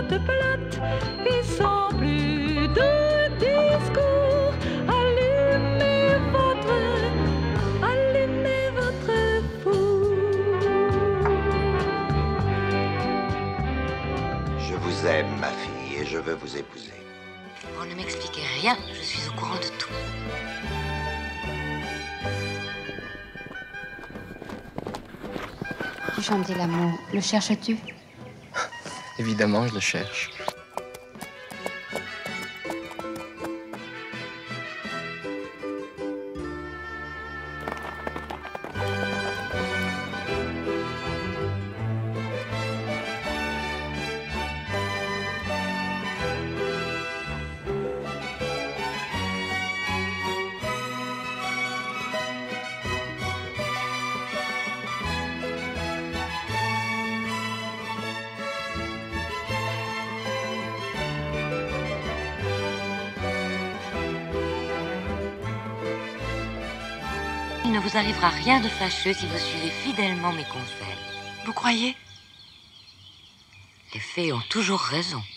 pelote, pelote, et sans plus de discours, allumez votre four. Je vous aime, ma fille, et je veux vous épouser. Vous ne m'expliquez rien, je suis au courant de tout. Tu chantais l'amour, le cherches-tu? Évidemment, je le cherche. Il ne vous arrivera rien de fâcheux si vous suivez fidèlement mes conseils. Vous croyez? Les fées ont toujours raison.